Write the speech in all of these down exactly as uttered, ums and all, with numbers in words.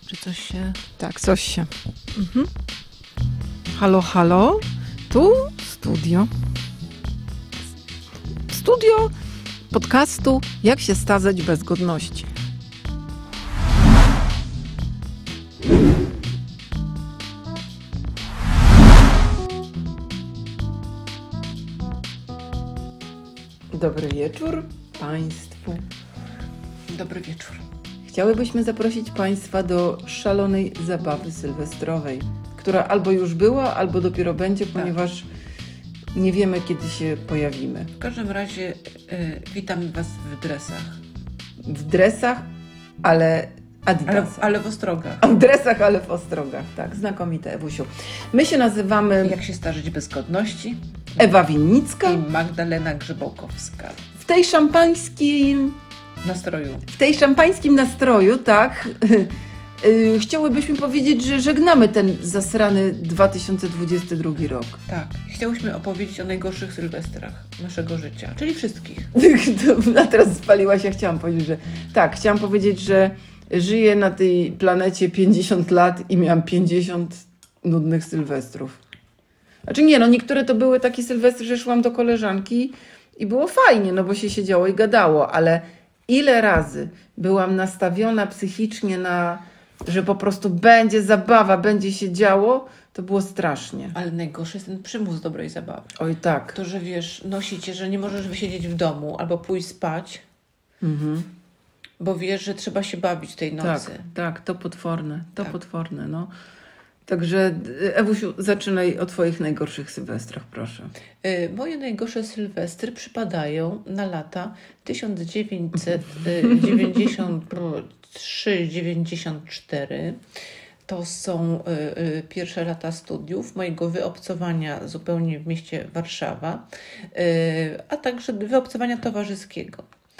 Czy coś się... Tak, coś się. Mhm. Halo, halo. Tu studio. Studio podcastu Jak się stazać bez godności. Dobry wieczór Państwu. Dobry wieczór. Chciałybyśmy zaprosić Państwa do szalonej zabawy sylwestrowej, która albo już była, albo dopiero będzie, tak. ponieważ nie wiemy, kiedy się pojawimy. W każdym razie y, witamy Was w dresach. W dresach, ale Ale, adidasach. ale w ostrogach. W dresach, ale w ostrogach. Tak, znakomite, Ewusiu. My się nazywamy Jak się starzyć bez godności? Ewa Winnicka. I Magdalena Grzebałkowska. W tej szampańskiej... Nastroju. W tej szampańskim nastroju, tak, yy, chciałybyśmy powiedzieć, że żegnamy ten zasrany dwa tysiące dwudziesty drugi rok. Tak. Chciałyśmy opowiedzieć o najgorszych sylwestrach naszego życia, czyli wszystkich. A teraz spaliłaś, ja chciałam powiedzieć, że tak, chciałam powiedzieć, że żyję na tej planecie pięćdziesiąt lat i miałam pięćdziesiąt nudnych sylwestrów. Znaczy nie, no niektóre to były takie sylwestry, że szłam do koleżanki i było fajnie, no bo się siedziało i gadało, ale ile razy byłam nastawiona psychicznie na, że po prostu będzie zabawa, będzie się działo, to było strasznie. Ale najgorszy jest ten przymus dobrej zabawy. Oj tak. To, że wiesz, nosicie, że nie możesz wysiedzieć w domu albo pójść spać, Mhm. bo wiesz, że trzeba się bawić tej nocy. Tak, tak, to potworne, to Tak. potworne, no. Także Ewusiu, zaczynaj o Twoich najgorszych sylwestrach, proszę. Y, Moje najgorsze sylwestry przypadają na lata tysiąc dziewięćset dziewięćdziesiąt trzy dziewięćdziesiąt cztery. To są y, y, pierwsze lata studiów, mojego wyobcowania zupełnie w mieście Warszawa, y, a także wyobcowania towarzyskiego.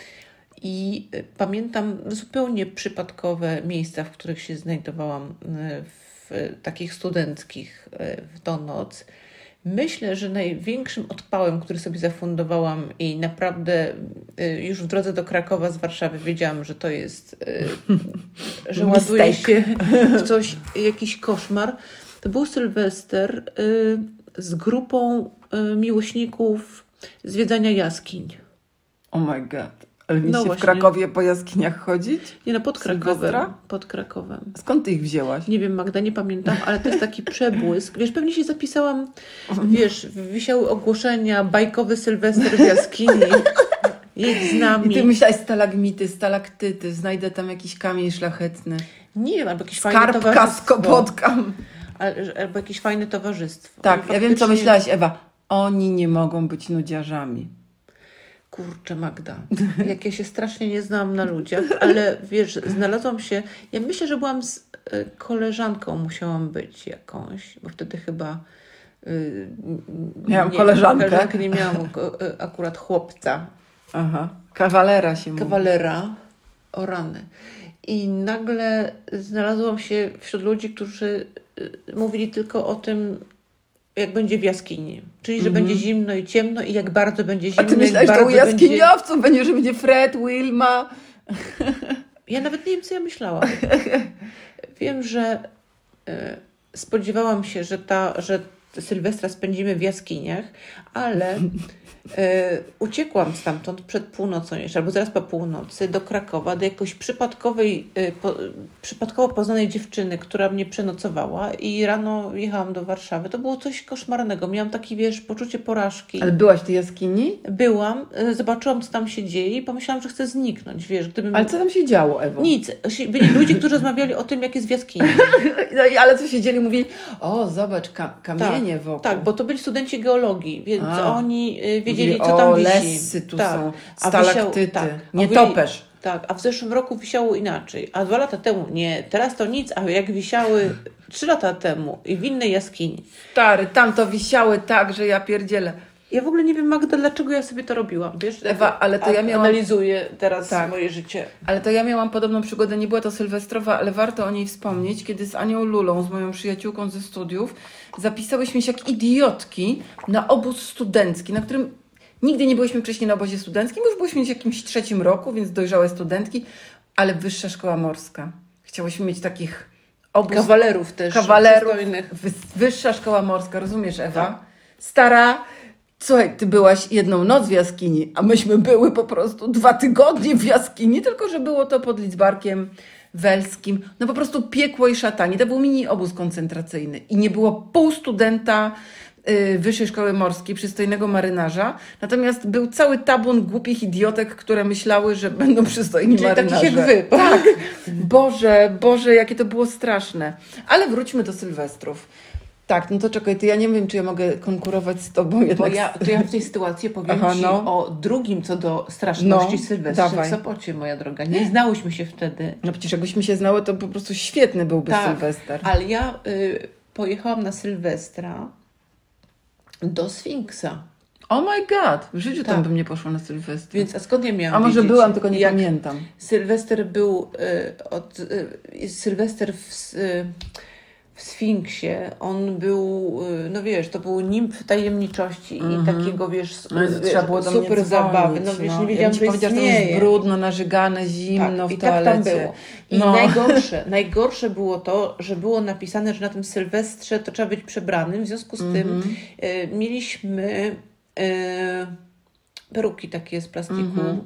I y, pamiętam zupełnie przypadkowe miejsca, w których się znajdowałam y, w takich studenckich w tą noc. Myślę, że największym odpałem, który sobie zafundowałam i naprawdę już w drodze do Krakowa z Warszawy wiedziałam, że to jest, że ładuje się w coś, jakiś koszmar. To był Sylwester z grupą miłośników zwiedzania jaskiń. Oh my god. Ale mi No się właśnie. w Krakowie po jaskiniach chodzić? Nie no, pod Krakowem. Sylwestra? Pod Krakowem. Skąd ty ich wzięłaś? Nie wiem, Magda, nie pamiętam, ale to jest taki przebłysk. Wiesz, pewnie się zapisałam, wiesz, wisiały ogłoszenia, bajkowy Sylwester w jaskini, jedź z nami. I ty myślałaś stalagmity, stalaktyty, znajdę tam jakiś kamień szlachetny. Nie wiem, albo jakieś fajne Skarbka towarzystwo. z Kopotkam. Albo jakieś fajne towarzystwo. Tak, Ale ja wiem, co faktycznie- myślałaś, Ewa. Oni nie mogą być nudziarzami. Kurczę, Magda, jak ja się strasznie nie znałam na ludziach, ale wiesz, znalazłam się, ja myślę, że byłam z y, koleżanką, musiałam być jakąś, bo wtedy chyba y, Miałam nie, koleżankę. koleżankę nie miałam, y, akurat chłopca, Aha, kawalera się mówi. kawalera, o rany. I nagle znalazłam się wśród ludzi, którzy y, mówili tylko o tym, jak będzie w jaskini. Czyli, że Mhm. będzie zimno i ciemno i jak bardzo będzie A zimno. ty myślałeś, jak że u bardzo będzie... jaskiniowców będzie, że będzie Fred, Wilma. Ja nawet nie wiem, co ja myślałam. Wiem, że y, spodziewałam się, że, ta, że Sylwestra spędzimy w jaskiniach, ale y, uciekłam stamtąd przed północą jeszcze, albo zaraz po północy do Krakowa, do jakiejś przypadkowej, y, po, przypadkowo poznanej dziewczyny, która mnie przenocowała i rano jechałam do Warszawy. To było coś koszmarnego. Miałam takie, wiesz, poczucie porażki. Ale byłaś w tej jaskini? Byłam, y, zobaczyłam, co tam się dzieje i pomyślałam, że chcę zniknąć, wiesz, gdybym... Ale co tam się działo, Ewo? Nic. Byli ludzie, którzy rozmawiali o tym, jak jest w jaskini. No, i- ale co siedzieli, mówili, o zobacz, ka- kamienie wokół. Tak, bo to byli studenci geologii, więc A. oni y, wiedzieli, Mówili, co tam o, wisi. lessy tu tak. są, A stalaktyty, wisiał- tak. A nie byli- topesz. Tak, a w zeszłym roku wisiało inaczej, a dwa lata temu nie, teraz to nic, a jak wisiały trzy lata temu i w innej jaskini. Stary, tam to wisiały tak, że ja pierdzielę. Ja w ogóle nie wiem, Magda, dlaczego ja sobie to robiłam, wiesz? Ewa, ale to ja miałam- Analizuję teraz Tak. moje życie. Ale to ja miałam podobną przygodę, nie była to sylwestrowa, ale warto o niej wspomnieć, kiedy z Anią Lulą, z moją przyjaciółką ze studiów, zapisałyśmy się jak idiotki na obóz studencki, na którym nigdy nie byliśmy wcześniej na obozie studenckim, już byliśmy w jakimś trzecim roku, więc dojrzałe studentki, ale Wyższa Szkoła Morska. Chciałyśmy mieć takich obóz kawalerów też. Kawalerów, wyższa szkoła morska, rozumiesz, Ewa? Tak. Stara, słuchaj, ty byłaś jedną noc w jaskini, a myśmy były po prostu dwa tygodnie w jaskini, tylko że było to pod Lidzbarkiem Welskim. No po prostu piekło i szatanie. To był mini obóz koncentracyjny i nie było pół studenta y, Wyższej Szkoły Morskiej, przystojnego marynarza, natomiast był cały tabun głupich idiotek, które myślały, że będą przystojni Czyli marynarze. takich jak wy. Tak. Boże, Boże, jakie to było straszne. Ale wróćmy do Sylwestrów. Tak, no to czekaj, ty ja nie wiem, czy ja mogę konkurować z tobą jednak. Bo ja, to ja w tej sytuacji powiem Aha, Ci no. o drugim co do straszności No, Sylwestrze dawaj. w Sopocie, moja droga. Nie znałyśmy się wtedy. No przecież jakbyśmy się znały, to po prostu świetny byłby Tak, Sylwester. ale ja y, pojechałam na Sylwestra do Sfinksa. Oh my god, w życiu Tak. tam bym nie poszła na Sylwestra. Więc a skąd ja miałam A może wiedzieć, byłam, tylko nie jak pamiętam. Sylwester był y, od y, Sylwester w, y, w Sfinksie, on był, y, no wiesz, to był nimf tajemniczości Mhm. i takiego, wiesz, No, wiesz trzeba było do mnie super dzwonić, zabawy. No wiesz, no. nie wiedziałam, ja że ci powiedziała, że to istnieje. jest brudno, narzygane, zimno Tak, w i tak toalecie. tam było. I No. najgorsze, najgorsze było to, że było napisane, że na tym Sylwestrze to trzeba być przebranym. W związku z tym Mhm. y, mieliśmy y, peruki takie z plastiku Mhm.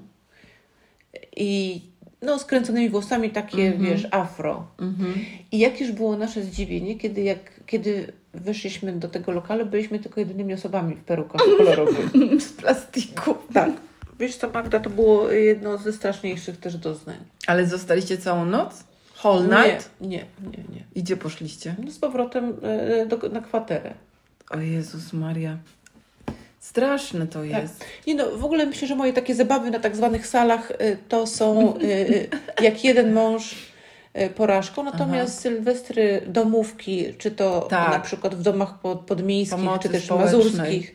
i no skręconymi włosami takie, Mhm. wiesz, afro. Mhm. I jakież było nasze zdziwienie, kiedy, jak, kiedy weszliśmy do tego lokalu, byliśmy tylko jedynymi osobami w perukach kolorowych. Z plastiku. Tak. Wiesz co, Magda, to było jedno ze straszniejszych też doznań. Ale zostaliście całą noc? Whole night? Nie, nie, nie, nie. I gdzie poszliście? No z powrotem e, do, na kwaterę. O Jezus Maria. Straszne to Tak. jest. Nie no, w ogóle myślę, że moje takie zabawy na tak zwanych salach e, to są e, e, jak jeden mąż e, porażką, natomiast Aha. sylwestry, domówki, czy to Tak. na przykład w domach pod, podmiejskich, Pomocy czy też społecznej. mazurskich,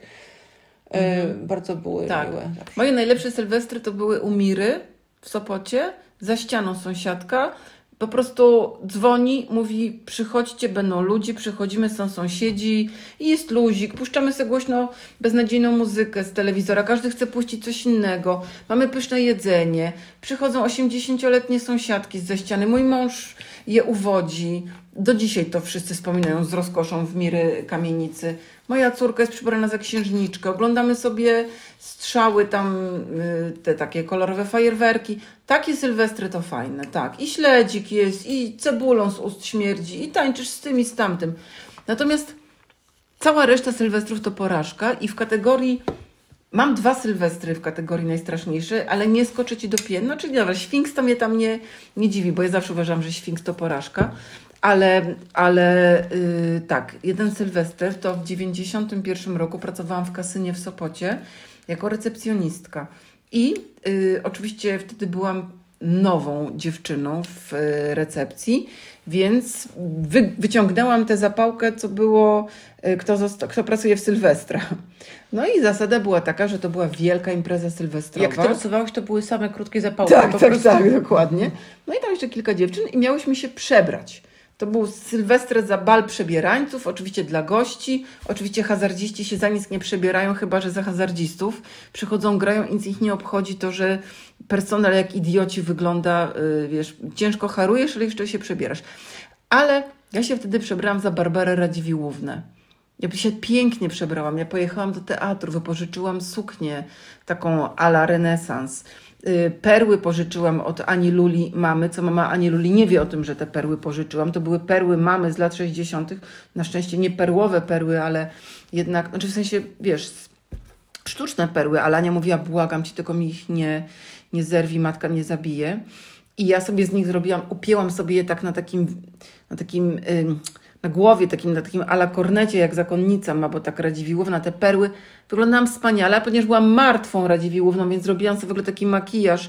e, bardzo były Tak. miłe. Moje najlepsze sylwestry to były u Miry w Sopocie, za ścianą sąsiadka. Po prostu dzwoni, mówi przychodźcie, będą ludzie, przychodzimy, są sąsiedzi i jest luzik, puszczamy sobie głośno beznadziejną muzykę z telewizora, każdy chce puścić coś innego, mamy pyszne jedzenie, przychodzą osiemdziesięcioletnie sąsiadki zza ściany, mój mąż je uwodzi, do dzisiaj to wszyscy wspominają z rozkoszą w Miry kamienicy. Moja córka jest przybrana za księżniczkę, oglądamy sobie strzały tam, y, te takie kolorowe fajerwerki. Takie sylwestry to fajne, tak. I śledzik jest, i cebulą z ust śmierdzi, i tańczysz z tym i z tamtym. Natomiast cała reszta sylwestrów to porażka i w kategorii, mam dwa sylwestry w kategorii najstraszniejsze, ale nie skoczę Ci do piętna, czyli dobra, Sfinks to mnie tam nie, nie dziwi, bo ja zawsze uważam, że Sfinks to porażka. Ale, ale yy, tak, jeden sylwester to w dziewięćdziesiątym pierwszym roku pracowałam w kasynie w Sopocie jako recepcjonistka. I yy, oczywiście wtedy byłam nową dziewczyną w yy, recepcji, więc wy, wyciągnęłam tę zapałkę, co było, yy, kto, zosta- kto pracuje w Sylwestra. No i zasada była taka, że to była wielka impreza sylwestrowa. Jak ty pracowałeś, to były same krótkie zapałki. Tak, po tak, prostu. tak, dokładnie. No i tam jeszcze kilka dziewczyn i miałyśmy się przebrać. To był sylwester za bal przebierańców, oczywiście dla gości. Oczywiście hazardziści się za nic nie przebierają, chyba że za hazardzistów. Przychodzą, grają i nic ich nie obchodzi to, że personel jak idioci wygląda, yy, wiesz, ciężko harujesz, ale jeszcze się przebierasz. Ale ja się wtedy przebrałam za Barbarę Radziwiłłównę. Ja się pięknie przebrałam. Ja pojechałam do teatru, wypożyczyłam suknię taką à la renesans. Perły pożyczyłam od Ani Luli mamy, co mama Ani Luli nie wie o tym, że te perły pożyczyłam. To były perły mamy z lat sześćdziesiątych. Na szczęście nie perłowe perły, ale jednak, znaczy w sensie, wiesz, sztuczne perły, ale Ania mówiła, błagam Cię, tylko mi ich nie, nie zerwij, matka mnie zabije. I ja sobie z nich zrobiłam, upięłam sobie je tak na takim, na takim, ym, na głowie, takim, na takim ala kornecie, jak zakonnica ma, bo tak Radziwiłłówna, te perły. Wyglądałam wspaniale, a ponieważ byłam martwą Radziwiłłówną, więc zrobiłam sobie w ogóle taki makijaż.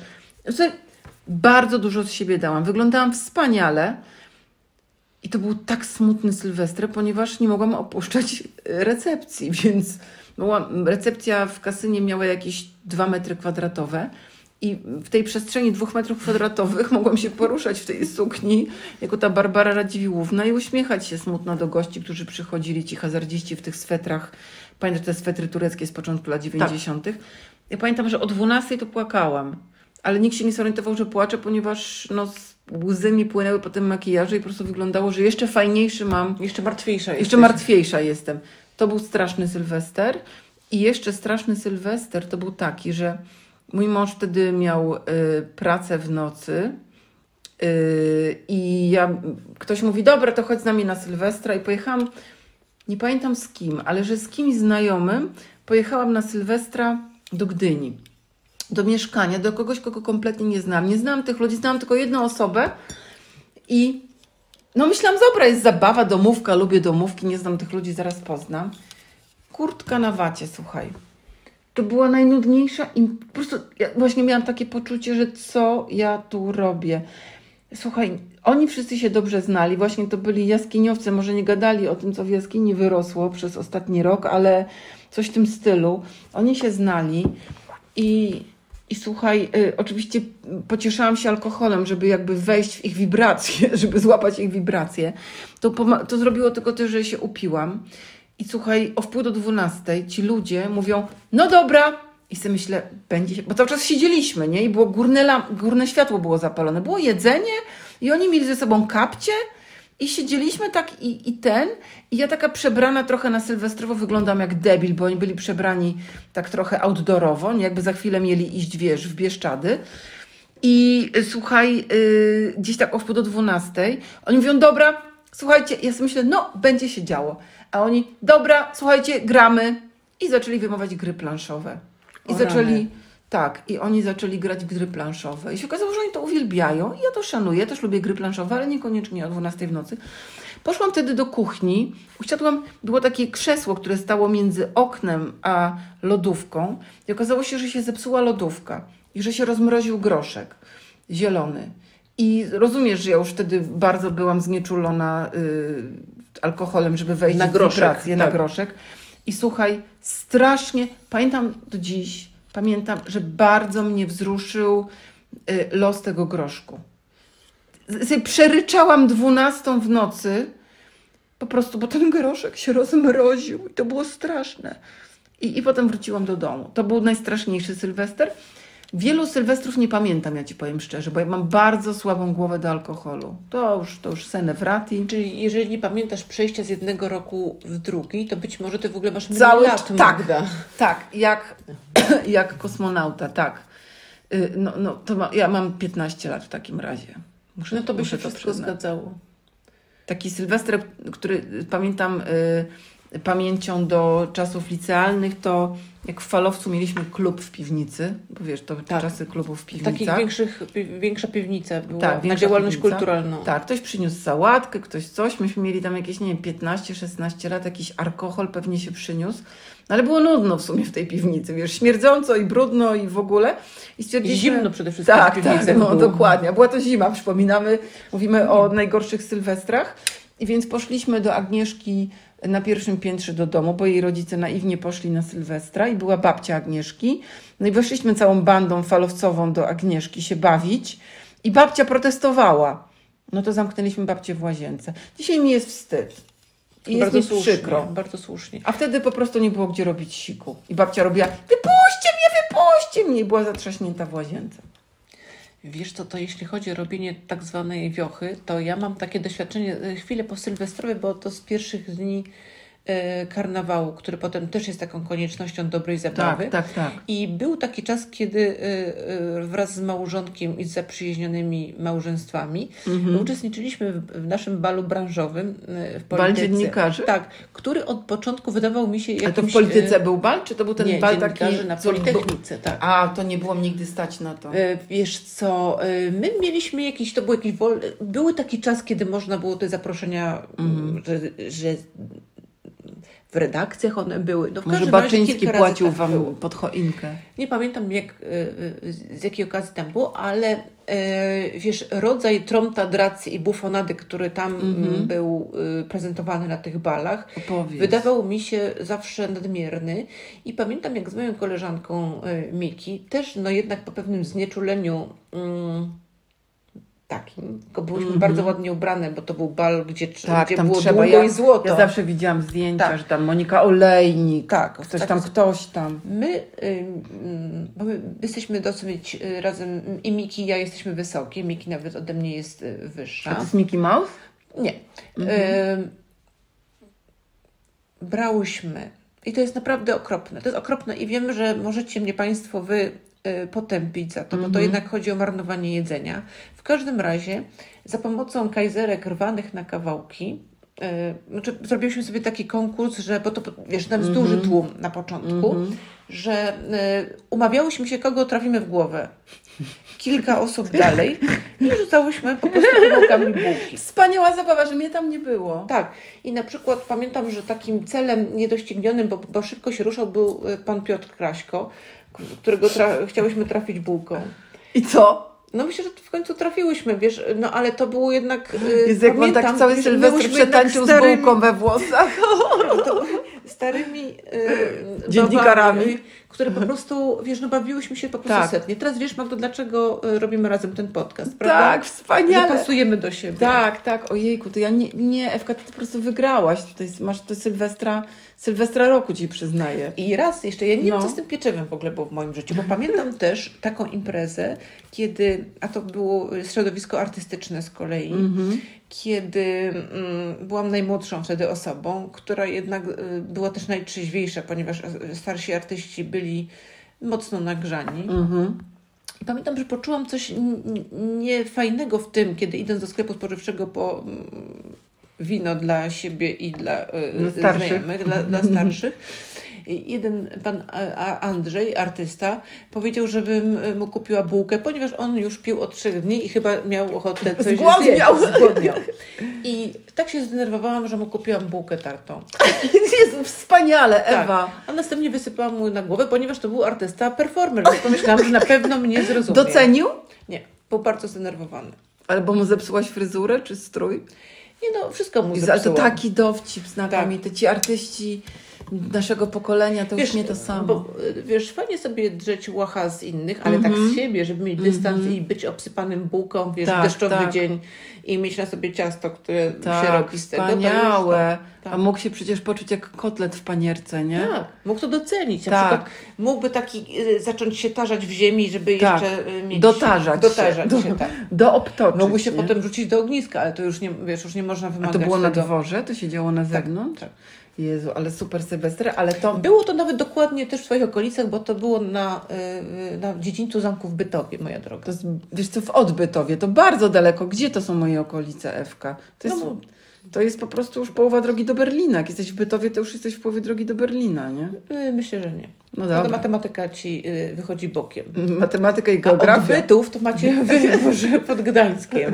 Bardzo dużo z siebie dałam. Wyglądałam wspaniale. I to był tak smutny sylwester, ponieważ nie mogłam opuszczać recepcji, więc była, recepcja w kasynie miała jakieś dwa metry kwadratowe. I w tej przestrzeni dwóch metrów kwadratowych mogłam się poruszać w tej sukni, jako ta Barbara Radziwiłłówna i uśmiechać się smutno do gości, którzy przychodzili, ci hazardziści w tych swetrach. Pamiętam, te swetry tureckie z początku lat dziewięćdziesiątych. Tak. Ja pamiętam, że o dwunastej to płakałam, ale nikt się nie zorientował, że płaczę, ponieważ no, łzy mi płynęły po tym makijażu i po prostu wyglądało, że jeszcze fajniejszy mam. Jeszcze martwiejsza Jeszcze jesteś. martwiejsza jestem. To był straszny Sylwester. I jeszcze straszny Sylwester to był taki, że mój mąż wtedy miał y, pracę w nocy y, i ja, ktoś mówi, dobra, to chodź z nami na Sylwestra i pojechałam, nie pamiętam z kim, ale że z kimś znajomym pojechałam na Sylwestra do Gdyni. Do mieszkania, do kogoś, kogo kompletnie nie znam. Nie znałam tych ludzi, znałam tylko jedną osobę i no myślałam, dobra, jest zabawa, domówka, lubię domówki, nie znam tych ludzi, zaraz poznam. Kurtka na wacie, słuchaj. To była najnudniejsza i po prostu ja właśnie miałam takie poczucie, że co ja tu robię. Słuchaj, oni wszyscy się dobrze znali, właśnie to byli jaskiniowcy, może nie gadali o tym, co w jaskini wyrosło przez ostatni rok, ale coś w tym stylu. Oni się znali i, i słuchaj, y, oczywiście pocieszałam się alkoholem, żeby jakby wejść w ich wibracje, żeby złapać ich wibracje. To, to zrobiło tylko to, że się upiłam. I słuchaj, o wpół do dwunastej ci ludzie mówią, no dobra. I sobie myślę, będzie się... Bo cały czas siedzieliśmy, nie? I było górne, lam... górne światło było zapalone. Było jedzenie i oni mieli ze sobą kapcie i siedzieliśmy tak i, i ten. I ja taka przebrana trochę na sylwestrowo wyglądam jak debil, bo oni byli przebrani tak trochę outdoorowo, nie? Jakby za chwilę mieli iść, wiesz, w Bieszczady. I słuchaj, yy, gdzieś tak o wpół do dwunastej oni mówią, dobra, słuchajcie, ja sobie myślę, no, będzie się działo. A oni, dobra, słuchajcie, gramy. I zaczęli wyjmować gry planszowe. I O zaczęli, rany. tak, i oni zaczęli grać w gry planszowe. I się okazało, że oni to uwielbiają. I ja to szanuję, ja też lubię gry planszowe, ale niekoniecznie o dwunastej w nocy. Poszłam wtedy do kuchni. Usiadłam, było takie krzesło, które stało między oknem a lodówką. I okazało się, że się zepsuła lodówka. I że się rozmroził groszek zielony. I rozumiesz, że ja już wtedy bardzo byłam znieczulona y, alkoholem, żeby wejść Na w groszek, wibrację, tak. na groszek. I słuchaj, strasznie, pamiętam do dziś, pamiętam, że bardzo mnie wzruszył y, los tego groszku. Z, z, przeryczałam dwunastą w nocy, po prostu, bo ten groszek się rozmroził i to było straszne. I, I potem wróciłam do domu. To był najstraszniejszy Sylwester. Wielu sylwestrów nie pamiętam, ja ci powiem szczerze, bo ja mam bardzo słabą głowę do alkoholu. To już, to już sene vrati. Czyli jeżeli nie pamiętasz przejścia z jednego roku w drugi, to być może ty w ogóle masz mniej Cały lat, tak, Magda. tak, jak, jak kosmonauta, tak. Y, No, no, to ma, ja mam piętnaście lat w takim razie. Muszę, No to by muszę się wszystko przyznać. zgadzało. Taki sylwester, który pamiętam y, pamięcią do czasów licealnych, to jak w Falowcu mieliśmy klub w piwnicy, bo wiesz, to Tak. czasy klubów w W piwnicach. takich większych, pi- większa piwnica była Tak, na większa działalność piwnica. kulturalną. Tak, ktoś przyniósł sałatkę, ktoś coś. Myśmy mieli tam jakieś, nie wiem, piętnaście szesnaście lat, jakiś alkohol pewnie się przyniósł. No ale było nudno w sumie w tej piwnicy, wiesz, śmierdząco i brudno i w ogóle. I stwierdziliśmy... Zimno przede wszystkim w Tak, piwnicach tak, no było. dokładnie. A była to zima, przypominamy, mówimy o najgorszych sylwestrach. I więc poszliśmy do Agnieszki na pierwszym piętrze do domu, bo jej rodzice naiwnie poszli na Sylwestra i była babcia Agnieszki. No i weszliśmy całą bandą falowcową do Agnieszki się bawić i babcia protestowała. No to zamknęliśmy babcię w łazience. Dzisiaj mi jest wstyd. I jest Bardzo mi słusznie, przykro. bardzo słusznie. A wtedy po prostu nie było gdzie robić siku. I babcia robiła, wypuśćcie mnie, wypuśćcie mnie. I była zatrzaśnięta w łazience. Wiesz co, to jeśli chodzi o robienie tak zwanej wiochy, to ja mam takie doświadczenie e, chwilę po sylwestrowie, bo to z pierwszych dni e, karnawału, który potem też jest taką koniecznością dobrej zabawy. Tak, tak, tak. I był taki czas, kiedy e, e, wraz z małżonkiem i z zaprzyjaźnionymi małżeństwami Mhm. uczestniczyliśmy w, w naszym balu branżowym e, w Bal polityce. dziennikarzy? Tak, który od początku wydawał mi się Ale jakimś... to w polityce e, był bal, czy to był ten nie, bal taki... dziennikarzy na co był- Politechnice, tak. A, to nie było mi nigdy stać na to. E, Wiesz co, e, my mieliśmy jakiś, to był jakiś wol... Były taki czas, kiedy można było te zaproszenia, mm. że, że w redakcjach one były. No w Może każdym razie Baczyński kilka płacił razy tak wam było. pod choinkę. Nie pamiętam jak, e, z jakiej okazji tam było, ale e, wiesz, rodzaj tromtadracji i bufonady, który tam Mhm. był e, prezentowany na tych balach, Opowiedz. wydawał mi się zawsze nadmierny i pamiętam jak z moją koleżanką y, Miki, też no jednak po pewnym znieczuleniu mm, takim. Tylko byłyśmy mm-hmm. bardzo ładnie ubrane, bo to był bal, gdzie, tak, gdzie tam było trzeba, długo ja, i złoto. Ja zawsze widziałam zdjęcia, tak. że tam Monika Olejnik, tak, coś tak, tam, ktoś tam. My, y, bo my jesteśmy dosyć y, razem, i Miki i ja jesteśmy wysokie, Miki nawet ode mnie jest y, wyższa. A to jest Mickey Mouse? Nie. Mm-hmm. Y, brałyśmy, i to jest naprawdę okropne, to jest okropne i wiem, że możecie mnie Państwo wy y, potępić za to, mm-hmm. bo to jednak chodzi o marnowanie jedzenia. W każdym razie za pomocą kajzerek rwanych na kawałki, Yy, znaczy, zrobiliśmy sobie taki konkurs, że, bo to wiesz, tam jest mm-hmm. duży tłum na początku, mm-hmm. że yy, umawiałyśmy się, kogo trafimy w głowę. Kilka osób dalej i rzucałyśmy po prostu kawałkami bułki. Wspaniała zabawa, że mnie tam nie było. Tak. I na przykład pamiętam, że takim celem niedoścignionym, bo, bo szybko się ruszał, był pan Piotr Kraśko, którego tra- chciałyśmy trafić bułką. I co? No myślę, że w końcu trafiłyśmy, wiesz, no ale to było jednak... Jest jak on tak cały Sylwester przetańczył starymi, z bułką we włosach. Starymi yy, dziennikarami, babami, które po prostu, wiesz, no bawiłyśmy się po prostu tak. setnie. Teraz wiesz, Magdo, dlaczego robimy razem ten podcast, prawda? Tak, wspaniale. Że pasujemy do siebie. Tak, tak, ojejku, to ja nie, nie Ewka, ty po prostu wygrałaś. Tutaj masz to Sylwestra, Sylwestra roku ci przyznaję. I raz jeszcze, ja nie no. wiem, co z tym pieczewem w ogóle było w moim życiu, bo pamiętam też taką imprezę, kiedy, a to było środowisko artystyczne z kolei, mm-hmm. kiedy mm, byłam najmłodszą wtedy osobą, która jednak y, była też najtrzeźwiejsza, ponieważ starsi artyści byli mocno nagrzani. Mm-hmm. I pamiętam, że poczułam coś niefajnego w tym, kiedy idąc do sklepu spożywczego po mm, wino dla siebie i dla y, znajomych, dla, dla starszych. Jeden pan Andrzej, artysta, powiedział, żebym mu kupiła bułkę, ponieważ on już pił od trzech dni i chyba miał ochotę coś Zgłodniał. zjeść. Zgłodniał. I tak się zdenerwowałam, że mu kupiłam bułkę tartą. Jezu, wspaniale, Ewa. Tak. A następnie wysypałam mu na głowę, ponieważ to był artysta performer, więc pomyślałam, że na pewno mnie zrozumie. Docenił? Nie, był bardzo zdenerwowany. Albo mu zepsułaś fryzurę czy strój? Nie no, wszystko mu zepsułam. Ale to taki dowcip znakomity. Tak. Ci artyści naszego pokolenia to wiesz, już nie to samo. Bo, wiesz, fajnie sobie drzeć łacha z innych, ale mm-hmm. tak z siebie, żeby mieć dystans mm-hmm. i być obsypanym bułką, wiesz, tak, deszczowy tak. dzień i mieć na sobie ciasto, które tak, się robi z tego. Wspaniałe. Tak. A mógł się przecież poczuć jak kotlet w panierce, nie? Tak, mógł to docenić. Na tak. przykład mógłby taki y, zacząć się tarzać w ziemi, żeby tak. jeszcze y, mieć... Dotarzać, dotarzać się. się do, tak. do obtoczyć. Mógłby się nie? potem rzucić do ogniska, ale to już nie, wiesz, już nie można wymagać. A to było tego. na dworze? To się działo na zewnątrz? Tak. Jezu, ale super Sylwester, ale to... Było to nawet dokładnie też w Twoich okolicach, bo to było na, yy, na dziedzińcu zamku w Bytowie, moja droga. To jest, wiesz co, w Odbytowie, to bardzo daleko. Gdzie to są moje okolice, Ewka? To jest, no, to jest po prostu już połowa drogi do Berlina. Jak jesteś w Bytowie, to już jesteś w połowie drogi do Berlina, nie? Yy, myślę, że nie. No dobra. To matematyka Ci yy, wychodzi bokiem. Matematyka i geografia. A od Bytów to macie wy, może pod Gdańskiem.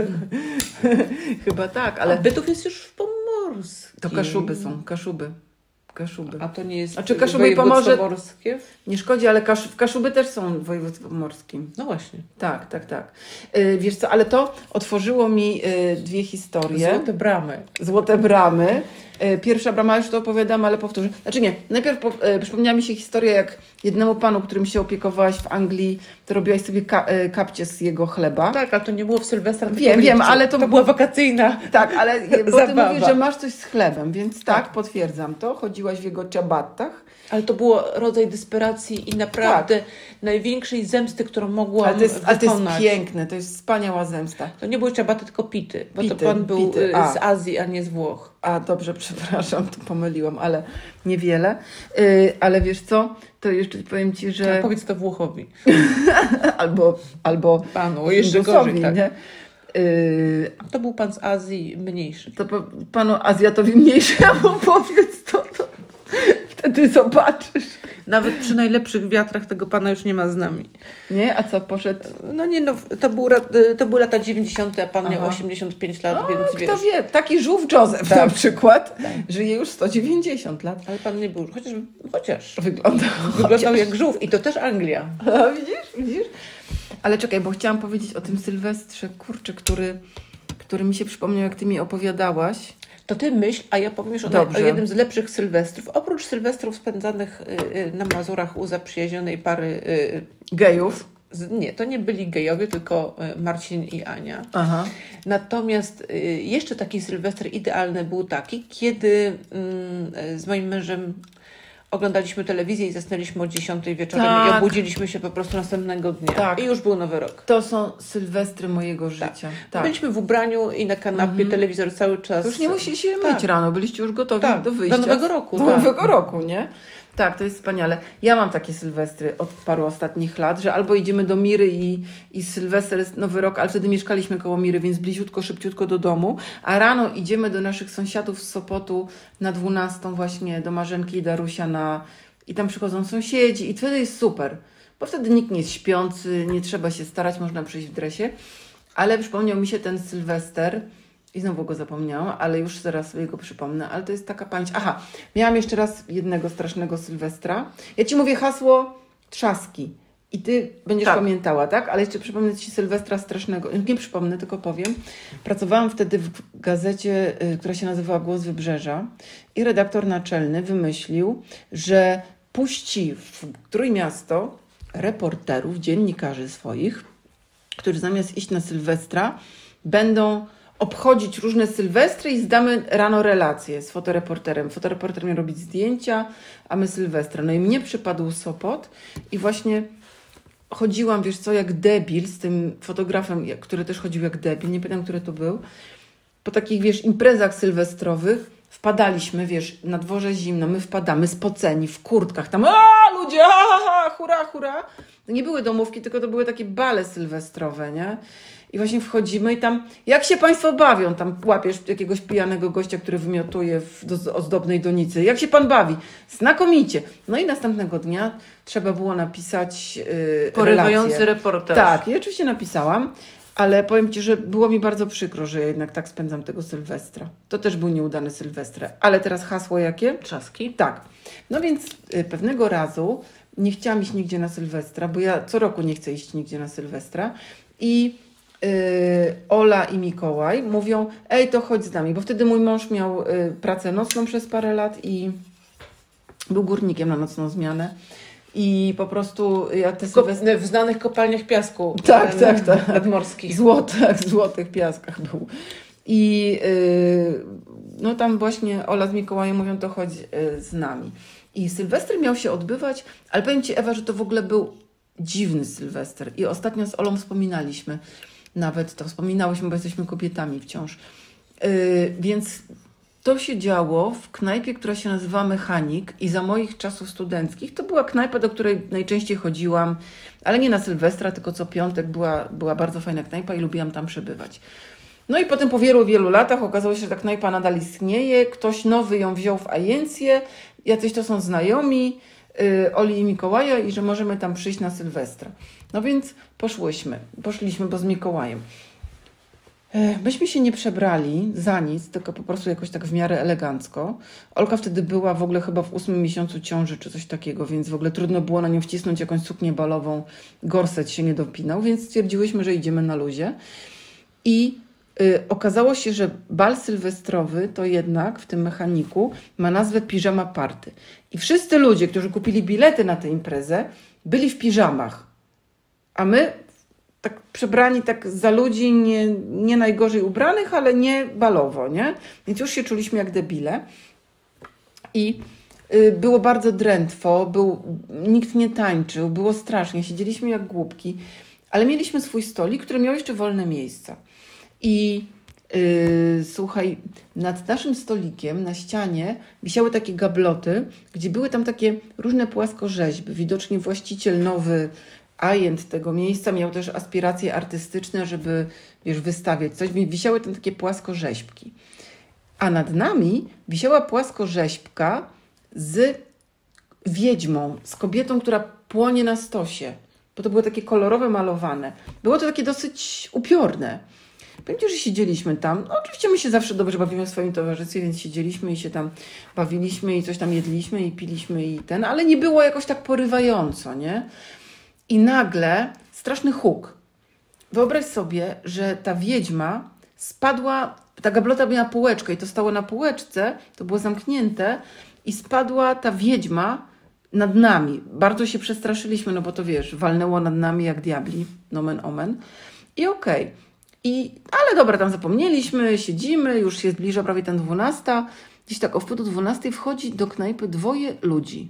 Chyba tak, ale... A Bytów jest już w Pomorskim. To Kaszuby są, Kaszuby. Kaszuby. A to nie jest A czy Kaszuby i Pomorze? Pomorskie? Nie szkodzi, ale Kasz... w Kaszuby też są w województwie pomorskim. No właśnie. Tak, tak, tak. Yy, wiesz co, ale to otworzyło mi yy, dwie historie. Złote bramy. Złote bramy. Yy, pierwsza brama, już to opowiadam, ale powtórzę. Znaczy nie, najpierw po, yy, przypomniała mi się historia, jak jednemu panu, którym się opiekowałaś w Anglii, to robiłaś sobie ka- yy, kapcie z jego chleba. Tak, ale to nie było w Sylwestra. Wiem, wiem, ale to... To była wakacyjna Tak, ale bo ty zabawa. mówisz, że masz coś z chlebem, więc tak, tak potwierdzam to. Chodziłaś w jego ciabattach. Ale to było rodzaj desperacji i naprawdę tak. największej zemsty, którą mogłam ale to, jest, ale to jest wykonać. piękne, to jest wspaniała zemsta. To nie były ciabaty, tylko pity, bo pity, to pan był pity. z Azji, a nie z Włoch. A dobrze, przepraszam, to pomyliłam, ale niewiele. Yy, ale wiesz co, to jeszcze powiem Ci, że... A powiedz to Włochowi. albo, albo panu, jeszcze gorzej, tak. Nie? Yy, to był pan z Azji mniejszy. To po, panu Azjatowi mniejszemu powiedz to, to wtedy zobaczysz. Nawet przy najlepszych wiatrach tego pana już nie ma z nami. Nie? A co, poszedł? No nie, no to, był, to były lata dziewięćdziesiąte, a pan Aha. miał osiemdziesiąt pięć lat, o, więc kto wiesz. wie, taki żółw Józef tak. na przykład, tak. żyje już sto dziewięćdziesiąt lat. Ale pan nie był, chociaż, chociaż. Wyglądał, Wyglądał jak żółw i to też Anglia. A, widzisz, widzisz? Ale czekaj, bo chciałam powiedzieć o tym Sylwestrze, kurczę, który, który mi się przypomniał, jak Ty mi opowiadałaś. To Ty myśl, a ja powiem już o, o jednym z lepszych Sylwestrów. Oprócz Sylwestrów spędzanych y, y, na Mazurach u zaprzyjaźnionej pary y, gejów. Nie, to nie byli gejowie, tylko Marcin i Ania. Aha. Natomiast jeszcze taki Sylwester idealny był taki, kiedy z moim mężem oglądaliśmy telewizję i zasnęliśmy o dziesiątej wieczorem tak. i obudziliśmy się po prostu następnego dnia. Tak. I już był Nowy Rok. To są Sylwestry mojego życia. Tak. Tak. Byliśmy w ubraniu i na kanapie, mhm. telewizor cały czas. To już nie musieliście myć tak. rano, byliście już gotowi tak. do wyjścia. Do Nowego Roku. Do tak. Nowego Roku, nie? Tak, to jest wspaniale. Ja mam takie Sylwestry od paru ostatnich lat, że albo idziemy do Miry i, i Sylwester jest Nowy Rok, ale wtedy mieszkaliśmy koło Miry, więc bliziutko, szybciutko do domu, a rano idziemy do naszych sąsiadów z Sopotu na dwunastą właśnie do Marzenki i Darusia na... i tam przychodzą sąsiedzi i wtedy jest super, bo wtedy nikt nie jest śpiący, nie trzeba się starać, można przyjść w dresie, ale przypomniał mi się ten Sylwester i znowu go zapomniałam, ale już zaraz sobie go przypomnę, ale to jest taka pamięć. Aha, miałam jeszcze raz jednego strasznego Sylwestra. Ja Ci mówię hasło trzaski i Ty będziesz tak. pamiętała, tak? Ale jeszcze przypomnę Ci Sylwestra strasznego. Nie przypomnę, tylko powiem. Pracowałam wtedy w gazecie, y, która się nazywała Głos Wybrzeża i redaktor naczelny wymyślił, że puści w Trójmiasto reporterów, dziennikarzy swoich, którzy zamiast iść na Sylwestra będą obchodzić różne Sylwestry i zdamy rano relacje z fotoreporterem. Fotoreporter miał robić zdjęcia, a my Sylwestra. No i mnie przypadł Sopot i właśnie chodziłam, wiesz co, jak debil z tym fotografem, który też chodził jak debil, nie pamiętam, który to był, po takich, wiesz, imprezach sylwestrowych wpadaliśmy, wiesz, na dworze zimno, my wpadamy spoceni, w kurtkach, tam a ludzie, a, hurra, hurra. To nie były domówki, tylko to były takie bale sylwestrowe, nie? I właśnie wchodzimy i tam, jak się Państwo bawią? Tam łapiesz jakiegoś pijanego gościa, który wymiotuje w do, ozdobnej donicy. Jak się Pan bawi? Znakomicie. No i następnego dnia trzeba było napisać yy, porywający relacje. reportaż. Tak, i oczywiście napisałam, ale powiem Ci, że było mi bardzo przykro, że jednak tak spędzam tego Sylwestra. To też był nieudany Sylwestra. Ale teraz hasło jakie? Trzaski. Tak. No więc yy, pewnego razu nie chciałam iść nigdzie na Sylwestra, bo ja co roku nie chcę iść nigdzie na Sylwestra i Yy, Ola i Mikołaj mówią, ej, to chodź z nami, bo wtedy mój mąż miał yy, pracę nocną przez parę lat i był górnikiem na nocną zmianę i po prostu ja te Sylwestry... W znanych kopalniach piasku. Tak, tak, tak. Nadmorskich. Złotych, w złotych piaskach był. I yy, no tam właśnie Ola z Mikołajem mówią, to chodź yy, z nami. I Sylwester miał się odbywać, ale powiem Ci, Ewa, że to w ogóle był dziwny Sylwester i ostatnio z Olą wspominaliśmy, nawet to wspominałyśmy, bo jesteśmy kobietami wciąż. Yy, więc to się działo w knajpie, która się nazywa Mechanik i za moich czasów studenckich to była knajpa, do której najczęściej chodziłam, ale nie na Sylwestra, tylko co piątek była, była bardzo fajna knajpa i lubiłam tam przebywać. No i potem po wielu, wielu latach okazało się, że ta knajpa nadal istnieje, ktoś nowy ją wziął w agencję, jacyś to są znajomi yy, Oli i Mikołaja i że możemy tam przyjść na Sylwestra. No więc poszłyśmy, poszliśmy, bo z Mikołajem. Myśmy się nie przebrali za nic, tylko po prostu jakoś tak w miarę elegancko. Olka wtedy była w ogóle chyba w ósmym miesiącu ciąży czy coś takiego, więc w ogóle trudno było na nią wcisnąć jakąś suknię balową, gorset się nie dopinał, więc stwierdziłyśmy, że idziemy na luzie. I y, okazało się, że bal sylwestrowy to jednak w tym Mechaniku ma nazwę Piżama Party. I wszyscy ludzie, którzy kupili bilety na tę imprezę, byli w piżamach. A my tak przebrani tak za ludzi, nie, nie najgorzej ubranych, ale nie balowo, nie? Więc już się czuliśmy jak debile. I y, było bardzo drętwo, był, nikt nie tańczył, było strasznie, siedzieliśmy jak głupki, ale mieliśmy swój stolik, który miał jeszcze wolne miejsca. I y, słuchaj, nad naszym stolikiem na ścianie wisiały takie gabloty, gdzie były tam takie różne płaskorzeźby. Widocznie właściciel nowy, agent tego miejsca miał też aspiracje artystyczne, żeby, wiesz, wystawiać coś. Wisiały tam takie płaskorzeźbki. A nad nami wisiała płaskorzeźbka z wiedźmą, z kobietą, która płonie na stosie. Bo to było takie kolorowe, malowane. Było to takie dosyć upiorne. Pamiętam, że siedzieliśmy tam. No, oczywiście my się zawsze dobrze bawimy w swoim towarzystwie, więc siedzieliśmy i się tam bawiliśmy i coś tam jedliśmy i piliśmy i ten, ale nie było jakoś tak porywająco, nie? I nagle straszny huk. Wyobraź sobie, że ta wiedźma spadła, ta gablota miała półeczkę i to stało na półeczce, to było zamknięte i spadła ta wiedźma nad nami. Bardzo się przestraszyliśmy, no bo to wiesz, walnęło nad nami jak diabli, nomen omen. I okej. Okay. I, ale dobra, tam zapomnieliśmy, siedzimy, już się zbliża prawie ten dwunasta. Gdzieś tak o wpół do dwunastej wchodzi do knajpy dwoje ludzi.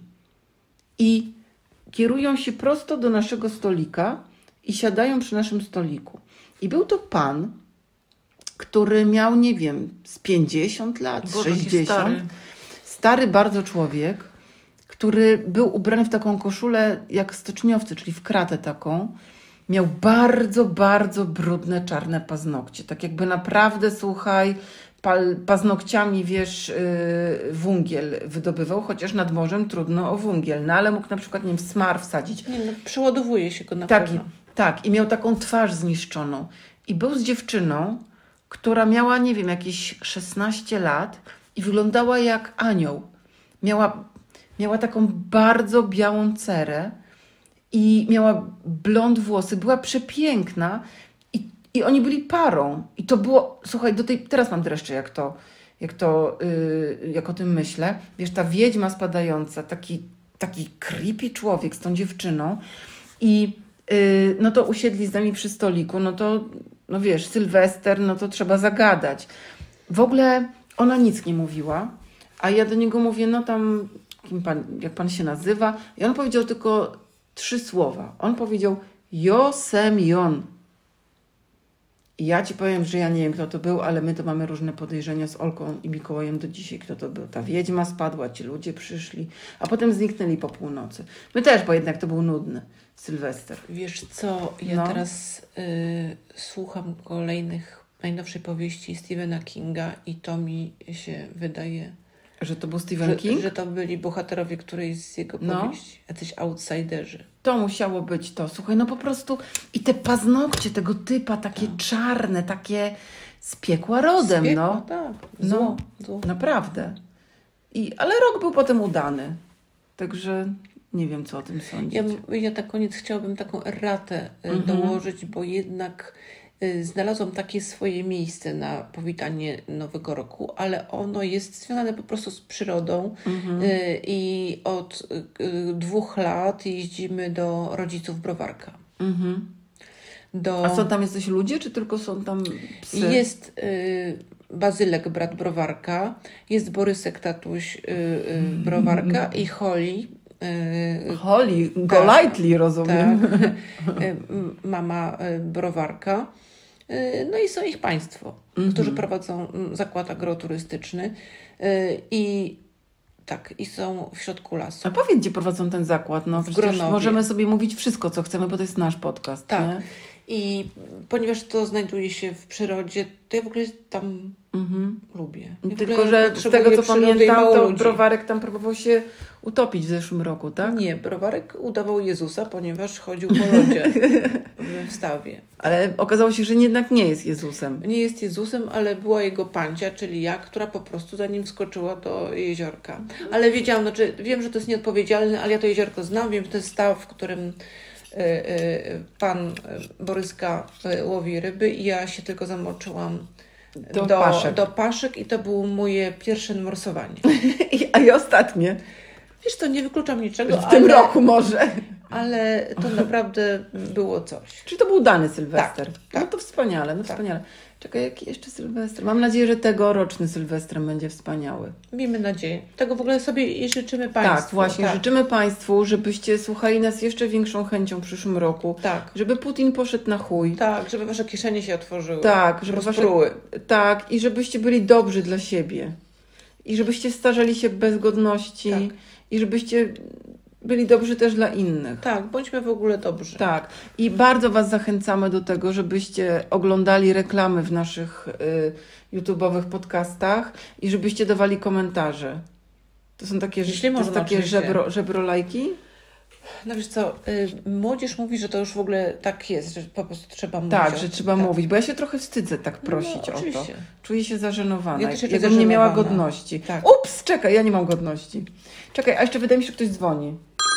I kierują się prosto do naszego stolika i siadają przy naszym stoliku. I był to pan, który miał, nie wiem, z pięćdziesiąt lat, z sześćdziesiąt. Stary. stary bardzo człowiek, który był ubrany w taką koszulę jak stoczniowcy, czyli w kratę taką. Miał bardzo, bardzo brudne, czarne paznokcie. Tak jakby naprawdę, słuchaj, pal, paznokciami, wiesz, yy, wungiel wydobywał, chociaż nad morzem trudno o wungiel. No ale mógł na przykład, nie wiem, smar wsadzić. Nie, no, przeładowuje się go na tak, pewno. Tak, i miał taką twarz zniszczoną. I był z dziewczyną, która miała, nie wiem, jakieś szesnaście lat i wyglądała jak anioł. Miała, miała taką bardzo białą cerę i miała blond włosy. Była przepiękna i, i oni byli parą. I to było, słuchaj, do tej, teraz mam dreszcze, jak to, jak to, yy, jak o tym myślę. Wiesz, ta wiedźma spadająca, taki, taki creepy człowiek z tą dziewczyną i yy, no to usiedli z nami przy stoliku, no to no wiesz, Sylwester, no to trzeba zagadać. W ogóle ona nic nie mówiła, a ja do niego mówię, no tam, kim pan, jak pan się nazywa? I on powiedział tylko trzy słowa. On powiedział, Josemion. I ja ci powiem, że ja nie wiem, kto to był, ale my to mamy różne podejrzenia z Olką i Mikołajem do dzisiaj, kto to był. Ta wiedźma spadła, ci ludzie przyszli, a potem zniknęli po północy. My też, bo jednak to był nudny Sylwester. Wiesz co, ja no. teraz y, słucham kolejnych, najnowszej powieści Stephena Kinga i to mi się wydaje... Że to był Stephen że, King? Że to byli bohaterowie którejś z jego no. powieści. Jacyś outsiderzy. To musiało być to. Słuchaj, no po prostu i te paznokcie tego typa, takie tak. czarne, takie z piekła rodem, z piekła, no. tak. Zło, no. zło. Naprawdę. I, ale rok był potem udany. Także nie wiem, co o tym sądzić. Ja, ja na koniec chciałabym taką erratę mhm. dołożyć, bo jednak znalazłam takie swoje miejsce na powitanie Nowego Roku, ale ono jest związane po prostu z przyrodą mhm. i od dwóch lat jeździmy do rodziców Browarka. Mhm. Do... A są tam jesteś ludzie, czy tylko są tam psy? Jest y, Bazylek, brat Browarka, jest Borysek, tatuś y, y, Browarka i Holly. Y, Holly, Golightly, tak, rozumiem. Tak, y, mama y, Browarka. No i są ich państwo, mm-hmm. którzy prowadzą zakład agroturystyczny yy, i tak, i są w środku lasu. A powiedz, gdzie prowadzą ten zakład? No przecież możemy sobie mówić wszystko, co chcemy, bo to jest nasz podcast. Tak. Nie? I ponieważ to znajduje się w przyrodzie, to ja w ogóle tam mm-hmm. lubię. Ja Tylko, że z tego, co pamiętam, to ludzi. Browarek tam próbował się utopić w zeszłym roku, tak? Nie, Browarek udawał Jezusa, ponieważ chodził po lodzie w stawie. Ale okazało się, że jednak nie jest Jezusem. Nie jest Jezusem, ale była jego pancia, czyli ja, która po prostu za nim skoczyła do jeziorka. Ale wiedziałam, znaczy wiem, że to jest nieodpowiedzialne, ale ja to jeziorko znam, wiem, że to jest staw, w którym pan Boryska łowi ryby i ja się tylko zamoczyłam do, do, paszek. do paszek i to było moje pierwsze morsowanie. A i ostatnie? Wiesz, to nie wykluczam niczego. W tym ale, roku może. Ale to naprawdę było coś. Czyli to był dany Sylwester. Tak, tak. No to wspaniale, no tak. wspaniale. Czekaj, jaki jeszcze Sylwester? Mam nadzieję, że tegoroczny Sylwestrem będzie wspaniały. Miejmy nadzieję. Tego w ogóle sobie i życzymy Państwu. Tak, właśnie. Tak. Życzymy Państwu, żebyście słuchali nas jeszcze większą chęcią w przyszłym roku. Tak. Żeby Putin poszedł na chuj. Tak, żeby Wasze kieszenie się otworzyły. Tak, żeby Wasze... Tak, i żebyście byli dobrzy dla siebie. I żebyście starzeli się bez godności. Tak. I żebyście byli dobrzy też dla innych. Tak, bądźmy w ogóle dobrzy. Tak. I bardzo Was zachęcamy do tego, żebyście oglądali reklamy w naszych y, YouTube'owych podcastach i żebyście dawali komentarze. To są takie, to są takie żebro, żebrolajki? No wiesz co, y, młodzież mówi, że to już w ogóle tak jest, że po prostu trzeba mówić. Tak, że trzeba tak. mówić, bo ja się trochę wstydzę tak prosić no, o to. Czuję się zażenowana. Ja też Jakbym zażenowana. nie miała godności. Tak. Ups, czekaj, ja nie mam godności. Czekaj, a jeszcze wydaje mi się, że ktoś dzwoni.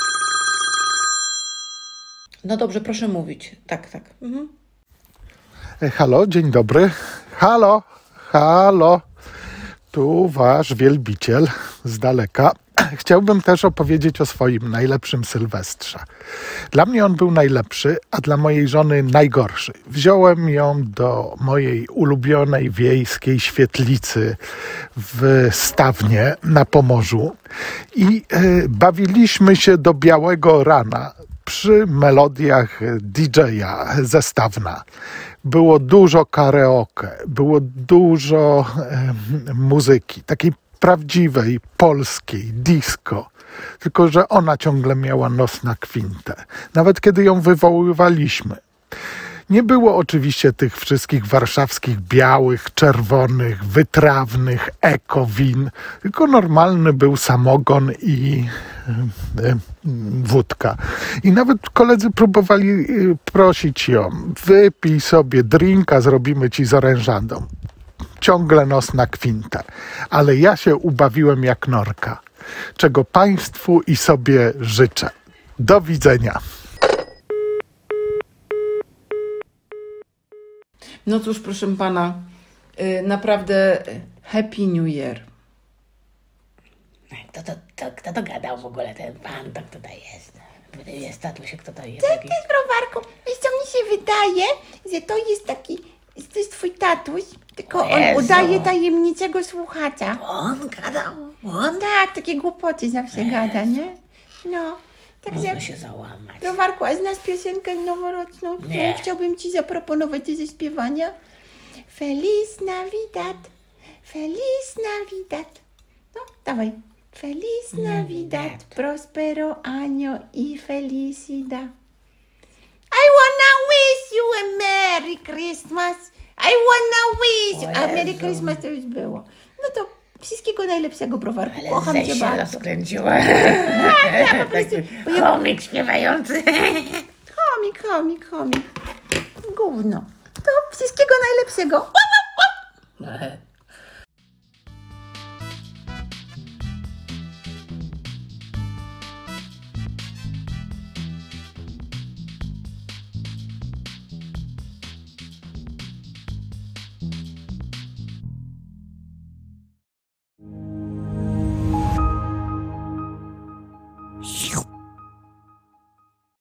No dobrze, proszę mówić. Tak, tak. Mhm. Halo, dzień dobry. Halo, halo. Tu wasz wielbiciel z daleka. chciałbym też opowiedzieć o swoim najlepszym Sylwestrze. Dla mnie on był najlepszy, a dla mojej żony najgorszy. Wziąłem ją do mojej ulubionej wiejskiej świetlicy w Stawnie na Pomorzu i y, bawiliśmy się do białego rana przy melodiach didżeja ze Stawna. Było dużo karaoke, było dużo y, muzyki, takiej prawdziwej, polskiej, disco. Tylko że ona ciągle miała nos na kwintę. Nawet kiedy ją wywoływaliśmy. Nie było oczywiście tych wszystkich warszawskich białych, czerwonych, wytrawnych eko-win, tylko normalny był samogon i e, wódka. I nawet koledzy próbowali prosić ją, wypij sobie drinka, zrobimy ci z orężadą. Ciągle nos na kwintę. Ale ja się ubawiłem jak norka, czego Państwu i sobie życzę. Do widzenia. No cóż, proszę pana, yy, naprawdę Happy New Year. Kto to, to, kto to gadał w ogóle, ten pan, to kto to jest? Jest tatusie, kto to jest? Cześć, Jakiś... browarku. Wiesz co, mi się wydaje, że to jest taki, to jest twój tatuś, tylko O on Jezu. udaje tajemniczego słuchacza. On gadał? On? Tak, takie głupoty zawsze gada, nie? No, także, Można się załamać. browarku, a znasz piosenkę noworoczną, którą Nie. chciałbym ci zaproponować do zaśpiewania? Feliz Navidad, Feliz Navidad. No, dawaj. Feliz Navidad, prospero año y felicidad. I wanna wish you a Merry Christmas. I wanna wish you... A Merry Christmas to już było. No to wszystkiego najlepszego, browarku. Ale Kocham ze cię się bardzo. rozkręciła. Ja po prostu... bo ja- Chomik śpiewający. Chomik, chomik, chomik. Gówno. To wszystkiego najlepszego.